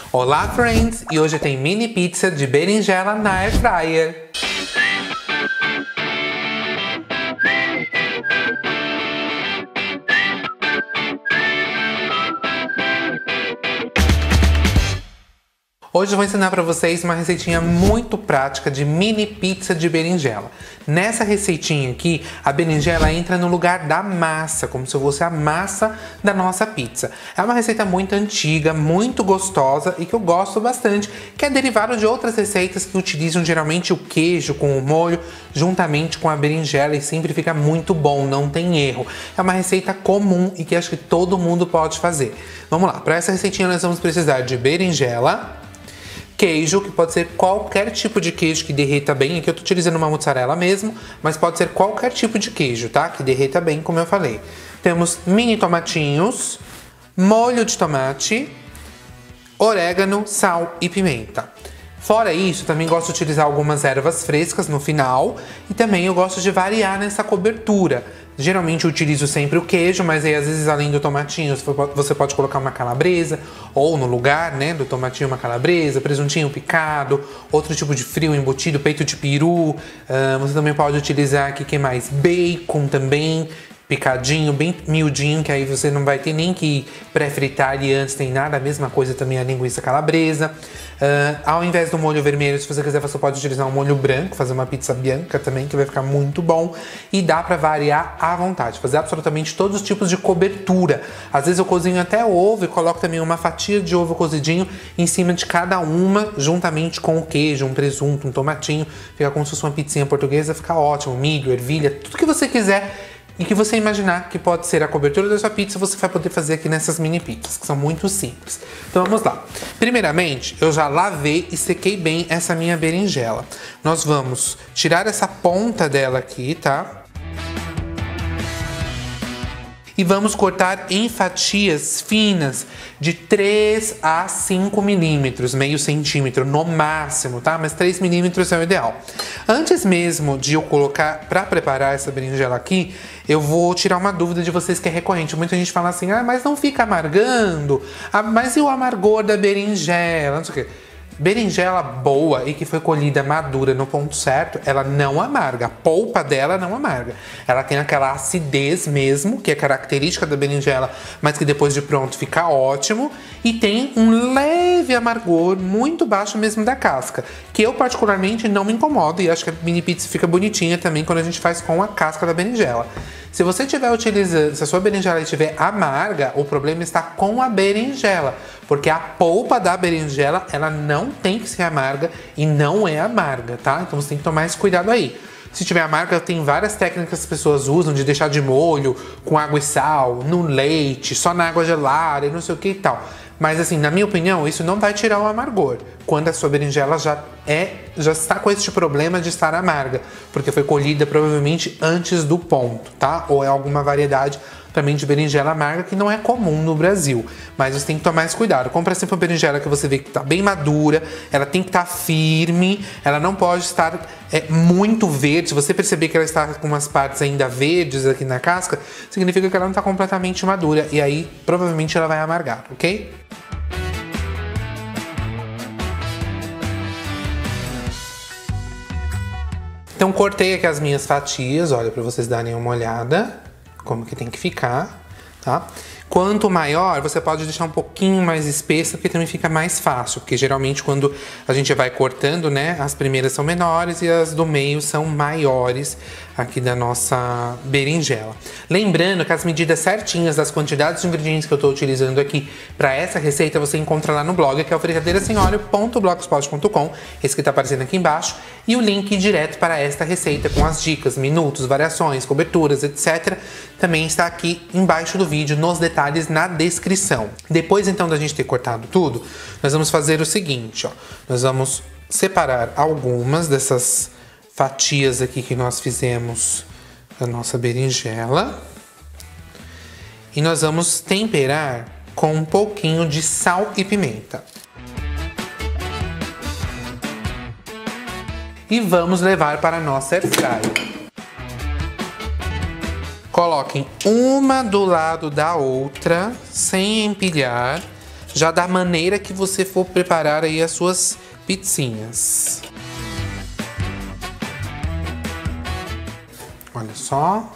Olá, friends! E hoje tem mini pizza de berinjela na air fryer. Hoje eu vou ensinar para vocês uma receitinha muito prática de mini pizza de berinjela. Nessa receitinha aqui, a berinjela entra no lugar da massa, como se fosse a massa da nossa pizza. É uma receita muito antiga, muito gostosa e que eu gosto bastante, que é derivado de outras receitas que utilizam geralmente o queijo com o molho, juntamente com a berinjela, e sempre fica muito bom, não tem erro. É uma receita comum e que acho que todo mundo pode fazer. Vamos lá, para essa receitinha nós vamos precisar de berinjela, queijo, que pode ser qualquer tipo de queijo que derreta bem. Aqui eu tô utilizando uma mussarela mesmo, mas pode ser qualquer tipo de queijo, tá? Que derreta bem, como eu falei. Temos mini tomatinhos, molho de tomate, orégano, sal e pimenta. Fora isso, também gosto de utilizar algumas ervas frescas no final e também eu gosto de variar nessa cobertura. Geralmente eu utilizo sempre o queijo, mas aí às vezes além do tomatinho você pode colocar uma calabresa, ou no lugar, né, do tomatinho uma calabresa, presuntinho picado, outro tipo de frio embutido, peito de peru. Você também pode utilizar aqui, que mais? Bacon também, picadinho, bem miudinho, que aí você não vai ter nem que pré-fritar ali antes, tem nada. A mesma coisa também a linguiça calabresa. Ao invés do molho vermelho, se você quiser, você pode utilizar um molho branco, fazer uma pizza bianca também, que vai ficar muito bom. E dá pra variar à vontade, fazer absolutamente todos os tipos de cobertura. Às vezes eu cozinho até ovo e coloco também uma fatia de ovo cozidinho em cima de cada uma, juntamente com o queijo, um presunto, um tomatinho. Fica como se fosse uma pizzinha portuguesa, fica ótimo. Milho, ervilha, tudo que você quiser e que você imaginar que pode ser a cobertura da sua pizza, você vai poder fazer aqui nessas mini pizzas, que são muito simples. Então vamos lá. Primeiramente, eu já lavei e sequei bem essa minha berinjela. Nós vamos tirar essa ponta dela aqui, tá? E vamos cortar em fatias finas de 3 a 5 milímetros, meio centímetro no máximo, tá? Mas 3 milímetros é o ideal. Antes mesmo de eu colocar para preparar essa berinjela aqui, eu vou tirar uma dúvida de vocês que é recorrente. Muita gente fala assim, mas não fica amargando? Mas e o amargor da berinjela? Não sei o quê. Berinjela boa e que foi colhida madura no ponto certo, ela não amarga. A polpa dela não amarga. Ela tem aquela acidez mesmo, que é característica da berinjela, mas que depois de pronto fica ótimo. E tem um leve amargor, muito baixo mesmo da casca, que eu particularmente não me incomodo. E acho que a mini pizza fica bonitinha também quando a gente faz com a casca da berinjela. Se você estiver utilizando, se a sua berinjela estiver amarga, o problema está com a berinjela, porque a polpa da berinjela, ela não tem que ser amarga e não é amarga, tá? Então você tem que tomar esse cuidado aí. Se tiver amarga, tem várias técnicas que as pessoas usam de deixar de molho, com água e sal, no leite, só na água gelada e não sei o que e tal. Mas assim, na minha opinião, isso não vai tirar o amargor quando a sua berinjela já está com esse problema de estar amarga, porque foi colhida provavelmente antes do ponto, tá? Ou é alguma variedade também de berinjela amarga que não é comum no Brasil, mas você tem que tomar esse cuidado. Compra sempre uma berinjela que você vê que está bem madura, ela tem que estar firme, ela não pode estar muito verde. Se você perceber que ela está com umas partes ainda verdes aqui na casca, significa que ela não está completamente madura e aí provavelmente ela vai amargar, ok? Então cortei aqui as minhas fatias, olha, para vocês darem uma olhada como que tem que ficar, tá? Quanto maior, você pode deixar um pouquinho mais espessa, porque também fica mais fácil, porque geralmente quando a gente vai cortando, né, as primeiras são menores e as do meio são maiores aqui da nossa berinjela. Lembrando que as medidas certinhas das quantidades de ingredientes que eu estou utilizando aqui para essa receita você encontra lá no blog, que é o fritadeirasemolho.blogspot.com, esse que está aparecendo aqui embaixo, e o link direto para esta receita com as dicas, minutos, variações, coberturas, etc. também está aqui embaixo do vídeo, nos detalhes na descrição. Depois então da gente ter cortado tudo, nós vamos fazer o seguinte, ó. Nós vamos separar algumas dessas fatias aqui que nós fizemos da nossa berinjela. E nós vamos temperar com um pouquinho de sal e pimenta. E vamos levar para a nossa air fryer. Coloquem uma do lado da outra, sem empilhar, já da maneira que você for preparar aí as suas pizzinhas. Olha só.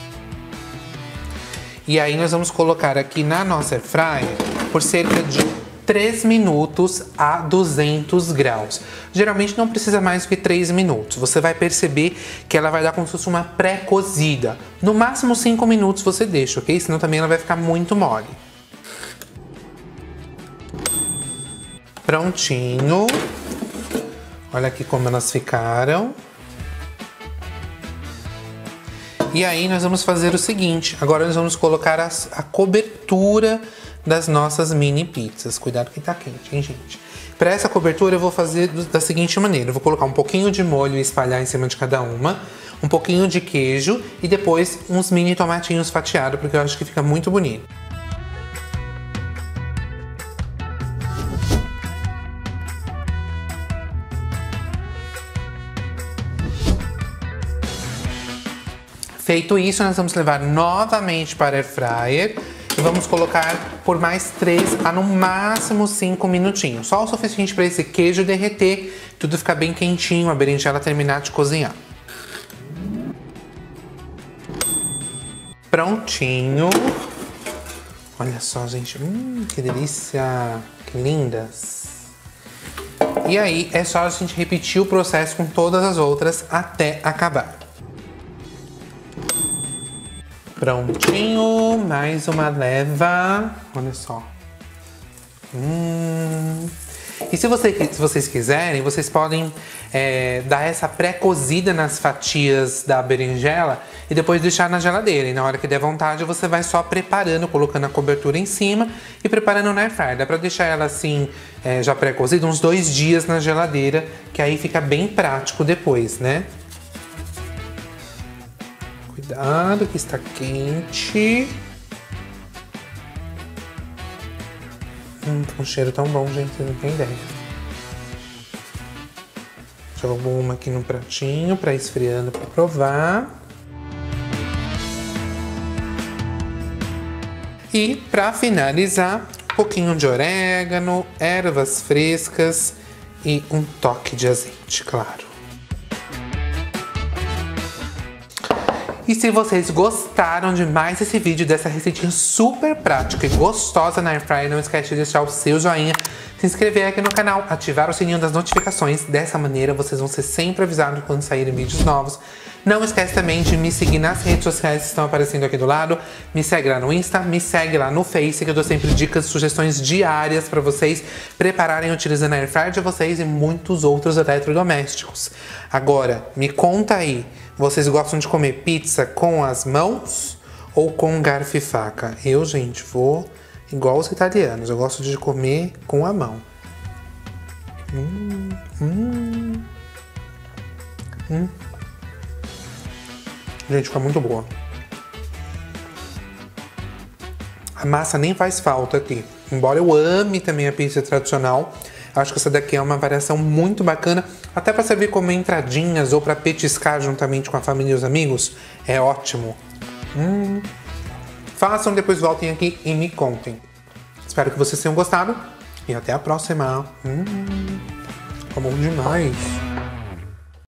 E aí nós vamos colocar aqui na nossa air fryer por cerca de 3 minutos a 200 graus. Geralmente não precisa mais do que 3 minutos. Você vai perceber que ela vai dar como se fosse uma pré-cozida. No máximo 5 minutos você deixa, ok? Senão também ela vai ficar muito mole. Prontinho. Olha aqui como elas ficaram. E aí nós vamos fazer o seguinte, agora nós vamos colocar a cobertura das nossas mini pizzas. Cuidado que tá quente, hein, gente? Para essa cobertura eu vou fazer da seguinte maneira, eu vou colocar um pouquinho de molho e espalhar em cima de cada uma, um pouquinho de queijo e depois uns mini tomatinhos fatiados, porque eu acho que fica muito bonito. Feito isso, nós vamos levar novamente para a air fryer e vamos colocar por mais 3 a no máximo 5 minutinhos. Só o suficiente para esse queijo derreter, tudo ficar bem quentinho, a berinjela terminar de cozinhar. Prontinho. Olha só, gente. Que delícia. Que lindas. E aí, é só a gente repetir o processo com todas as outras até acabar. Prontinho, mais uma leva. Olha só. E se vocês quiserem, vocês podem dar essa pré-cozida nas fatias da berinjela e depois deixar na geladeira. E na hora que der vontade, você vai só preparando, colocando a cobertura em cima e preparando na air fryer. Dá pra deixar ela assim, já pré-cozida, uns 2 dias na geladeira, que aí fica bem prático depois, né? Cuidado que está quente. Um cheiro tão bom, gente, você não tem ideia. Jogo uma aqui no pratinho para esfriando para provar. E para finalizar, um pouquinho de orégano, ervas frescas e um toque de azeite, claro. E se vocês gostaram demais desse vídeo, dessa receitinha super prática e gostosa na air fryer, não esquece de deixar o seu joinha, se inscrever aqui no canal, ativar o sininho das notificações. Dessa maneira vocês vão ser sempre avisados quando saírem vídeos novos. Não esquece também de me seguir nas redes sociais que estão aparecendo aqui do lado. Me segue lá no Insta, me segue lá no Face, que eu dou sempre dicas e sugestões diárias para vocês prepararem utilizando a air fryer de vocês e muitos outros eletrodomésticos. Agora, me conta aí, vocês gostam de comer pizza com as mãos ou com garfo e faca? Eu, gente, vou igual os italianos, eu gosto de comer com a mão. Gente, fica muito boa. A massa nem faz falta aqui. Embora eu ame também a pizza tradicional, acho que essa daqui é uma variação muito bacana, até para servir como entradinhas ou para petiscar juntamente com a família e os amigos. É ótimo. Façam, depois voltem aqui e me contem. Espero que vocês tenham gostado e até a próxima. Tá bom demais.